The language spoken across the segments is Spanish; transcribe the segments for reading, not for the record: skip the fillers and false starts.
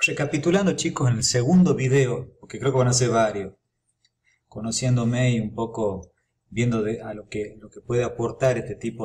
Recapitulando, chicos, en el segundo video, porque creo que van a ser varios, conociéndome y un poco viendo a lo que puede aportar este tipo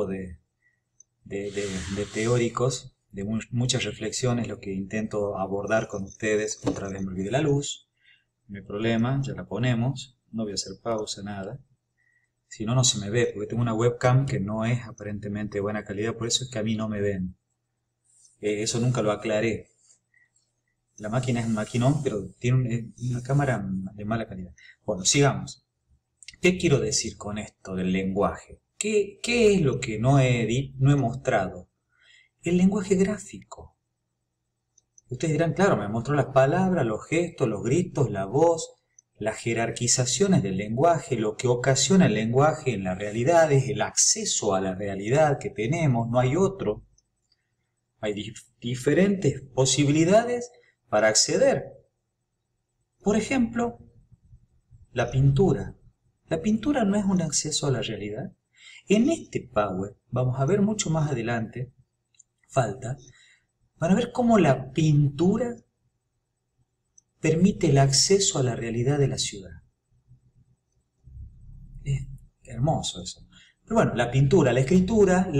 de teóricos, de muchas reflexiones, lo que intento abordar con ustedes. Otra vez me olvidé la luz, no hay problema, ya la ponemos, no voy a hacer pausa, nada. Si no, no se me ve, porque tengo una webcam que no es aparentemente de buena calidad, por eso es que a mí no me ven. Eso nunca lo aclaré. La máquina es un maquinón, pero tiene una cámara de mala calidad. Bueno, sigamos. ¿Qué quiero decir con esto del lenguaje? ¿Qué es lo que no he mostrado? El lenguaje gráfico. Ustedes dirán, claro, me mostró las palabras, los gestos, los gritos, la voz, las jerarquizaciones del lenguaje, lo que ocasiona el lenguaje en la realidad es el acceso a la realidad que tenemos, no hay otro. Hay diferentes posibilidades para acceder. Por ejemplo, la pintura. La pintura no es un acceso a la realidad. En este Power, vamos a ver mucho más adelante, van a ver cómo la pintura permite el acceso a la realidad de la ciudad. Es hermoso eso. Pero bueno, la pintura, la escritura,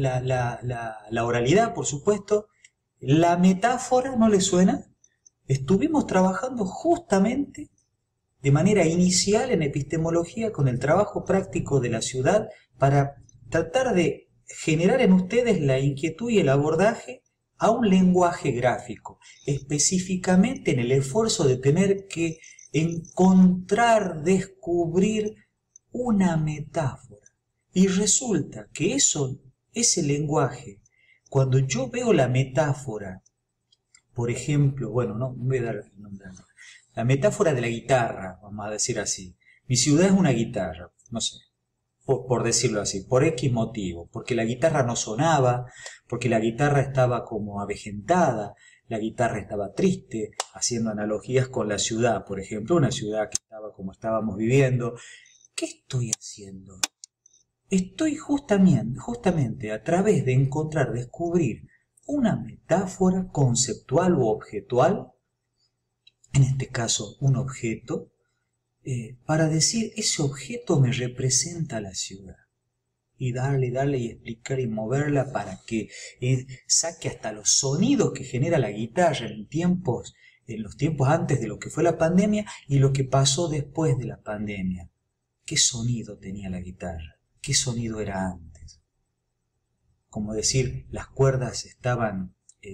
la oralidad, por supuesto, la metáfora, ¿no le suena? Estuvimos trabajando justamente de manera inicial en epistemología con el trabajo práctico de la ciudad para tratar de generar en ustedes la inquietud y el abordaje a un lenguaje gráfico, específicamente en el esfuerzo de tener que encontrar, descubrir una metáfora. Y resulta que ese lenguaje, cuando yo veo la metáfora, por ejemplo, bueno, no voy a dar el nombre, la metáfora de la guitarra, vamos a decir así. Mi ciudad es una guitarra, no sé, por decirlo así, por X motivo, porque la guitarra no sonaba, porque la guitarra estaba como avejentada, la guitarra estaba triste, haciendo analogías con la ciudad, por ejemplo, una ciudad que estaba como estábamos viviendo. ¿Qué estoy haciendo? Estoy justamente a través de descubrir una metáfora conceptual u objetual, en este caso un objeto, para decir ese objeto me representa la ciudad. Y darle y explicar y moverla para que saque hasta los sonidos que genera la guitarra en los tiempos antes de lo que fue la pandemia y lo que pasó después de la pandemia. ¿Qué sonido tenía la guitarra? ¿Qué sonido era antes? Como decir, las cuerdas estaban,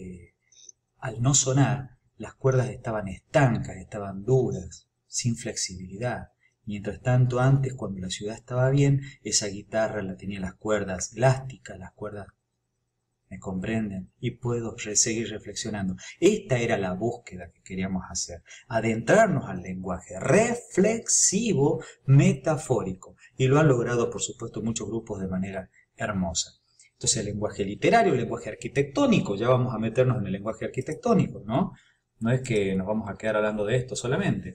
al no sonar, las cuerdas estaban estancas, estaban duras, sin flexibilidad. Mientras tanto, antes, cuando la ciudad estaba bien, esa guitarra la tenía las cuerdas elásticas, las cuerdas, ¿me comprenden? Y puedo seguir reflexionando. Esta era la búsqueda que queríamos hacer, adentrarnos al lenguaje reflexivo, metafórico. Y lo han logrado, por supuesto, muchos grupos de manera hermosa. Entonces, el lenguaje literario, el lenguaje arquitectónico, ya vamos a meternos en el lenguaje arquitectónico, ¿no? No es que nos vamos a quedar hablando de esto solamente.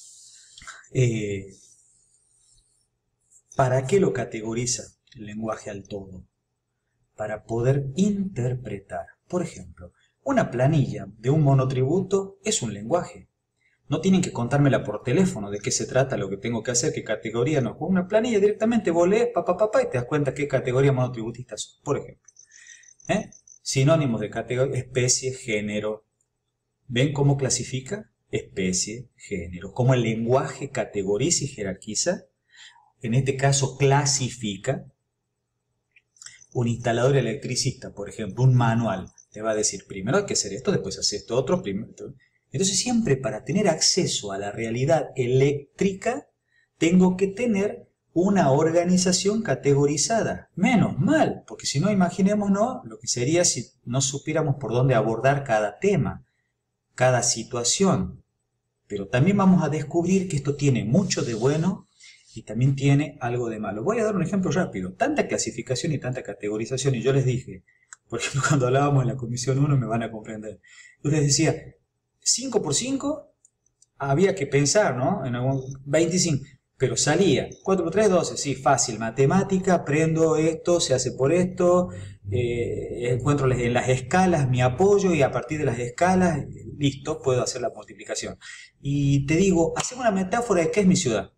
¿Para qué lo categoriza el lenguaje al todo? Para poder interpretar. Por ejemplo, una planilla de un monotributo es un lenguaje. No tienen que contármela por teléfono de qué se trata, lo que tengo que hacer, qué categoría, no. Con una planilla directamente vos lees, y te das cuenta qué categoría monotributista son. Por ejemplo, sinónimos de categoría, especie, género. ¿Ven cómo clasifica? Especie, género. Cómo el lenguaje categoriza y jerarquiza. En este caso, clasifica. Un instalador electricista, por ejemplo, un manual, te va a decir, primero hay que hacer esto, después hacer esto otro, primero. Entonces siempre para tener acceso a la realidad eléctrica, tengo que tener una organización categorizada. Menos mal, porque si no, imaginémonos lo que sería si no supiéramos por dónde abordar cada tema, cada situación. Pero también vamos a descubrir que esto tiene mucho de bueno y también tiene algo de malo. Voy a dar un ejemplo rápido. Tanta clasificación y tanta categorización, y yo les dije, por ejemplo, cuando hablábamos en la comisión 1 me van a comprender. Yo les decía, 5 por 5 había que pensar, ¿no? En algún 25, pero salía. 4 por 3, 12, sí, fácil. Matemática, aprendo esto, se hace por esto, encuentro en las escalas mi apoyo y a partir de las escalas listo, puedo hacer la multiplicación. Y te digo, hacemos una metáfora de qué es mi ciudad.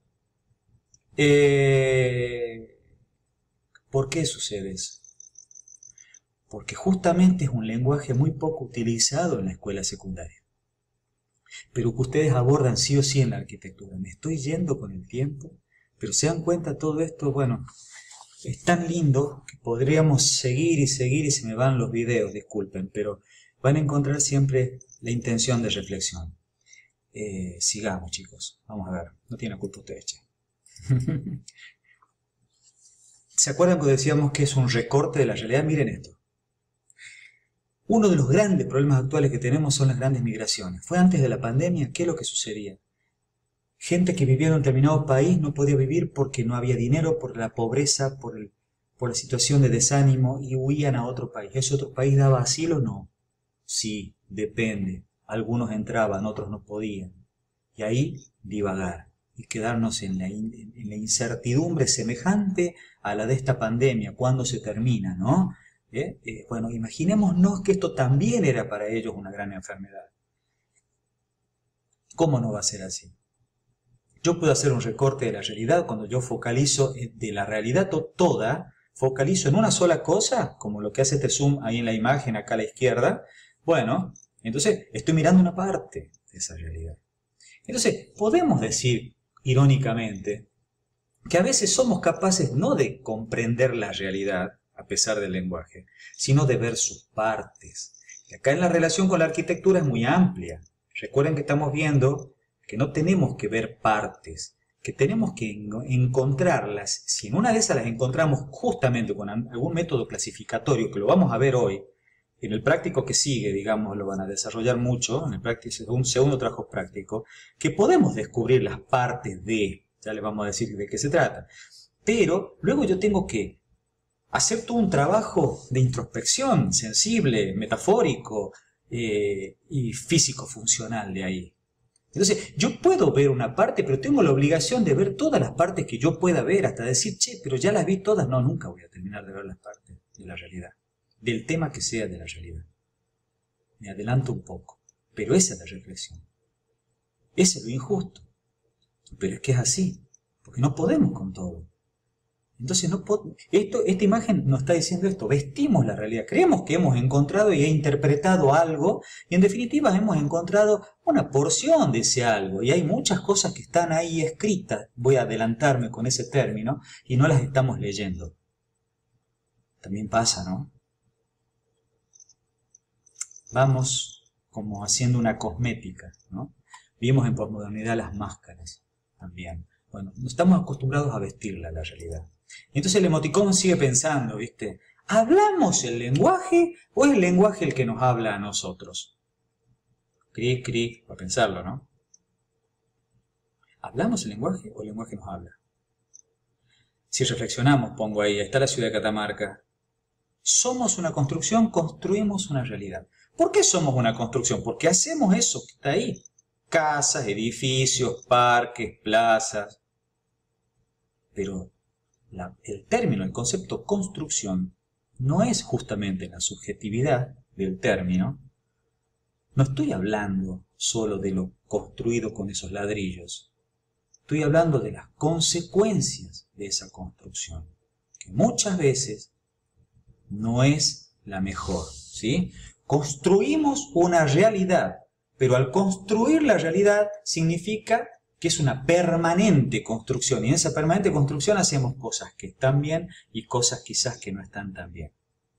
¿Por qué sucede eso? Porque justamente es un lenguaje muy poco utilizado en la escuela secundaria, pero que ustedes abordan sí o sí en la arquitectura. Me estoy yendo con el tiempo, pero se dan cuenta todo esto, bueno, es tan lindo que podríamos seguir y seguir y se me van los videos, disculpen, pero van a encontrar siempre la intención de reflexión. Sigamos, chicos, vamos a ver, no tiene culpa ustedes, che. ¿Se acuerdan que decíamos que es un recorte de la realidad? Miren esto. Uno de los grandes problemas actuales que tenemos son las grandes migraciones. Fue antes de la pandemia, ¿qué es lo que sucedía? Gente que vivía en un determinado país no podía vivir porque no había dinero, por la pobreza, por la situación de desánimo, y huían a otro país. ¿Ese otro país daba asilo? No. Sí, depende. Algunos entraban, otros no podían. Y ahí divagar y quedarnos en la incertidumbre semejante a la de esta pandemia. ¿Cuándo se termina, no? Bueno, imaginémonos que esto también era para ellos una gran enfermedad. ¿Cómo no va a ser así? Yo puedo hacer un recorte de la realidad cuando yo focalizo de la realidad toda, focalizo en una sola cosa, como lo que hace este zoom ahí en la imagen acá a la izquierda. Bueno, entonces estoy mirando una parte de esa realidad. Entonces, podemos decir, irónicamente, que a veces somos capaces no de comprender la realidad, a pesar del lenguaje, sino de ver sus partes. Y acá en la relación con la arquitectura es muy amplia. Recuerden que estamos viendo que no tenemos que ver partes, que tenemos que encontrarlas. Si en una de esas las encontramos justamente con algún método clasificatorio, que lo vamos a ver hoy, en el práctico que sigue, digamos, lo van a desarrollar mucho, en el práctico, un segundo trabajo práctico, que podemos descubrir las partes de, ya les vamos a decir de qué se trata. Pero luego yo tengo que hacer todo un trabajo de introspección sensible, metafórico y físico-funcional de ahí. Entonces, yo puedo ver una parte, pero tengo la obligación de ver todas las partes que yo pueda ver, hasta decir, che, pero ya las vi todas. No, nunca voy a terminar de ver las partes de la realidad, del tema que sea de la realidad. Me adelanto un poco, pero esa es la reflexión. Ese es lo injusto. Pero es que es así, porque no podemos con todo. Entonces, esta imagen nos está diciendo esto, vestimos la realidad, creemos que hemos encontrado y he interpretado algo, y en definitiva hemos encontrado una porción de ese algo, y hay muchas cosas que están ahí escritas, voy a adelantarme con ese término, y no las estamos leyendo. También pasa, ¿no? Vamos como haciendo una cosmética, ¿no? Vimos en posmodernidad las máscaras también. Bueno, no estamos acostumbrados a vestirla, la realidad. Y entonces el emoticón sigue pensando, ¿viste? ¿Hablamos el lenguaje o es el lenguaje el que nos habla a nosotros? Cric, cric, para pensarlo, ¿no? ¿Hablamos el lenguaje o el lenguaje nos habla? Si reflexionamos, pongo ahí está la ciudad de Catamarca. Somos una construcción, construimos una realidad. ¿Por qué somos una construcción? Porque hacemos eso que está ahí. Casas, edificios, parques, plazas. Pero el término, el concepto construcción, no es justamente la subjetividad del término. No estoy hablando solo de lo construido con esos ladrillos. Estoy hablando de las consecuencias de esa construcción, que muchas veces no es la mejor, ¿sí? Construimos una realidad, pero al construir la realidad significa que es una permanente construcción, y en esa permanente construcción hacemos cosas que están bien y cosas quizás que no están tan bien.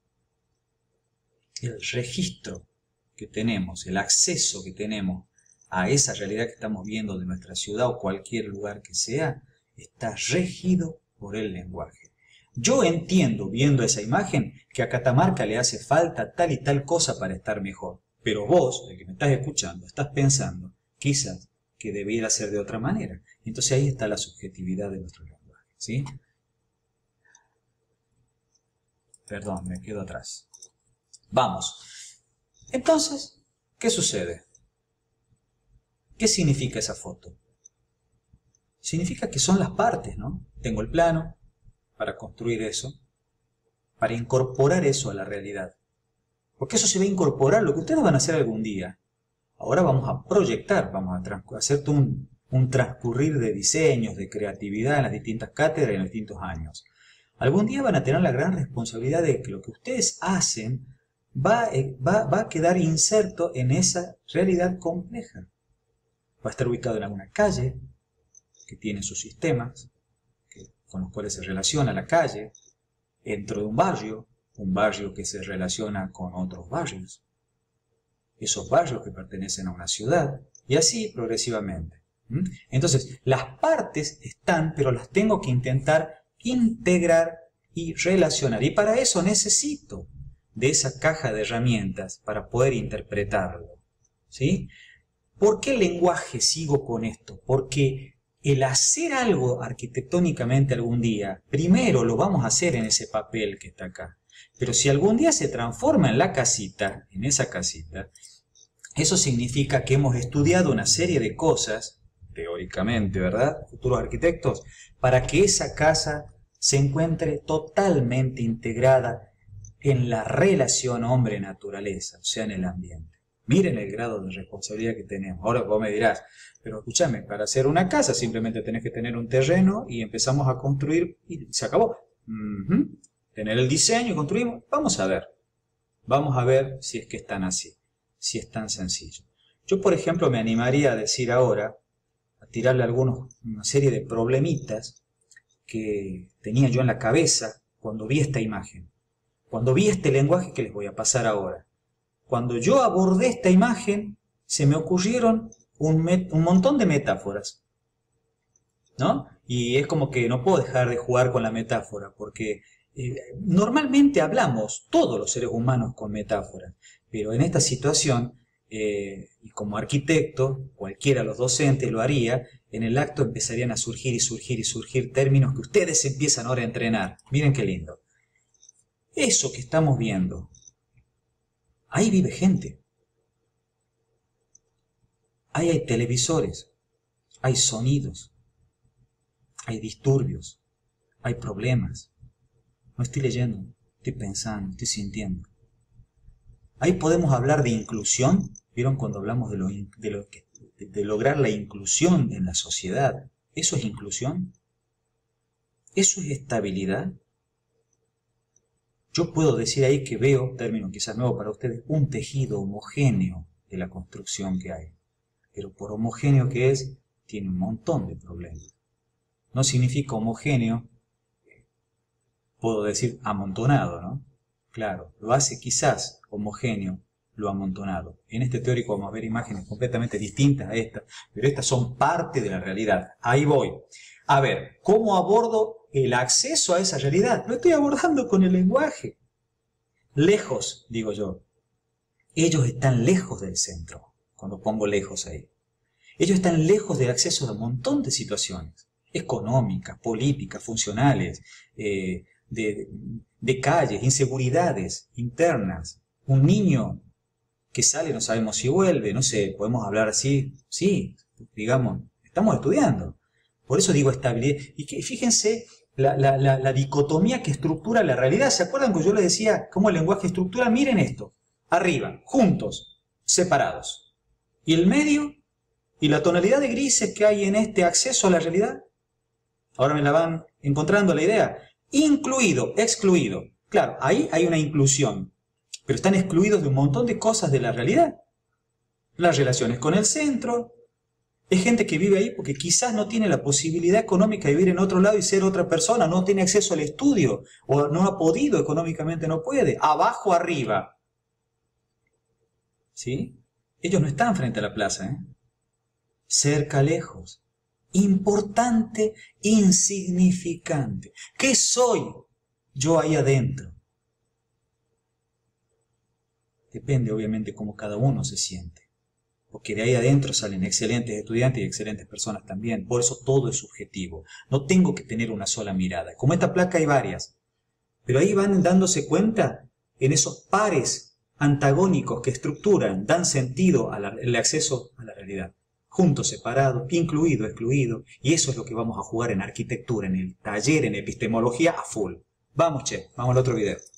El registro que tenemos, el acceso que tenemos a esa realidad que estamos viendo de nuestra ciudad o cualquier lugar que sea, está regido por el lenguaje. Yo entiendo, viendo esa imagen, que a Catamarca le hace falta tal y tal cosa para estar mejor. Pero vos, el que me estás escuchando, estás pensando, quizás, que debiera ser de otra manera. Entonces ahí está la subjetividad de nuestro lenguaje, ¿sí? Perdón, me quedo atrás. Vamos. Entonces, ¿qué sucede? ¿Qué significa esa foto? Significa que son las partes, ¿no? Tengo el plano para construir eso, para incorporar eso a la realidad. Porque eso se va a incorporar, lo que ustedes van a hacer algún día, a Ahora vamos a proyectar, vamos a hacer un transcurrir de diseños, de creatividad en las distintas cátedras y en los distintos años. Algún día van a tener la gran responsabilidad de que lo que ustedes hacen va a quedar inserto en esa realidad compleja. Va a estar ubicado en alguna calle que tiene sus sistemas, con los cuales se relaciona la calle, dentro de un barrio que se relaciona con otros barrios, esos barrios que pertenecen a una ciudad, y así progresivamente. Entonces, las partes están, pero las tengo que intentar integrar y relacionar. Y para eso necesito de esa caja de herramientas para poder interpretarlo. ¿Sí? ¿Por qué el lenguaje sigo con esto? Porque el hacer algo arquitectónicamente algún día, primero lo vamos a hacer en ese papel que está acá. Pero si algún día se transforma en la casita, en esa casita, eso significa que hemos estudiado una serie de cosas, teóricamente, ¿verdad? Futuros arquitectos, para que esa casa se encuentre totalmente integrada en la relación hombre-naturaleza, o sea, en el ambiente. Miren el grado de responsabilidad que tenemos. Ahora vos me dirás, pero escúchame, para hacer una casa simplemente tenés que tener un terreno y empezamos a construir y se acabó. Tener el diseño y construimos. Vamos a ver si es que es tan así, si es tan sencillo. Yo, por ejemplo, me animaría a decir ahora, a tirarle una serie de problemitas que tenía yo en la cabeza cuando vi esta imagen, cuando vi este lenguaje que les voy a pasar ahora. Cuando yo abordé esta imagen, se me ocurrieron un montón de metáforas, ¿no? Y es como que no puedo dejar de jugar con la metáfora, porque normalmente hablamos todos los seres humanos con metáforas, pero en esta situación, y como arquitecto, cualquiera de los docentes lo haría, en el acto empezarían a surgir y surgir y surgir términos que ustedes empiezan ahora a entrenar. Miren qué lindo. Eso que estamos viendo, ahí vive gente. Ahí hay televisores, hay sonidos, hay disturbios, hay problemas. No estoy leyendo, estoy pensando, estoy sintiendo. Ahí podemos hablar de inclusión. ¿Vieron cuando hablamos de lograr la inclusión en la sociedad? ¿Eso es inclusión? ¿Eso es estabilidad? Yo puedo decir ahí que veo, término quizás nuevo para ustedes, un tejido homogéneo de la construcción que hay. Pero por homogéneo que es, tiene un montón de problemas. No significa homogéneo, puedo decir amontonado, ¿no? Claro, lo hace quizás homogéneo lo amontonado. En este teórico vamos a ver imágenes completamente distintas a estas, pero estas son parte de la realidad. Ahí voy. A ver, ¿cómo abordo el acceso a esa realidad? Lo estoy abordando con el lenguaje. Lejos, digo yo. Ellos están lejos del centro, cuando pongo lejos ahí. Ellos están lejos del acceso a un montón de situaciones, económicas, políticas, funcionales, de calles, inseguridades internas. Un niño que sale, no sabemos si vuelve, no sé, podemos hablar así, sí, digamos, estamos estudiando. Por eso digo estabilidad. Y que fíjense la dicotomía que estructura la realidad. ¿Se acuerdan que yo les decía cómo el lenguaje estructura? Miren esto, arriba, juntos, separados. ¿Y el medio? ¿Y la tonalidad de grises que hay en este acceso a la realidad? Ahora me la van encontrando la idea. Incluido, excluido. Claro, ahí hay una inclusión, pero están excluidos de un montón de cosas de la realidad. Las relaciones con el centro. Es gente que vive ahí porque quizás no tiene la posibilidad económica de vivir en otro lado y ser otra persona, no tiene acceso al estudio, o no ha podido económicamente, no puede. Abajo, arriba. ¿Sí? Ellos no están frente a la plaza, ¿eh? Cerca, lejos. Importante, insignificante. ¿Qué soy yo ahí adentro? Depende, obviamente, cómo cada uno se siente. Porque de ahí adentro salen excelentes estudiantes y excelentes personas también. Por eso todo es subjetivo. No tengo que tener una sola mirada. Como esta placa hay varias. Pero ahí van dándose cuenta en esos pares antagónicos que estructuran, dan sentido al acceso a la realidad. Juntos, separados, incluido, excluido. Y eso es lo que vamos a jugar en arquitectura, en el taller, en epistemología a full. Vamos, che, vamos al otro video.